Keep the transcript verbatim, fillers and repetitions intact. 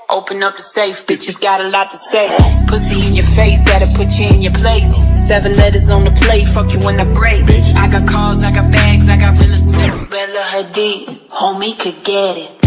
Open up the safe, bitches got a lot to say. Pussy in your face, gotta put you in your place. Seven letters on the plate, fuck you when I break. I got cars, I got bags, I got real estate. Bella Hadid, homie could get it.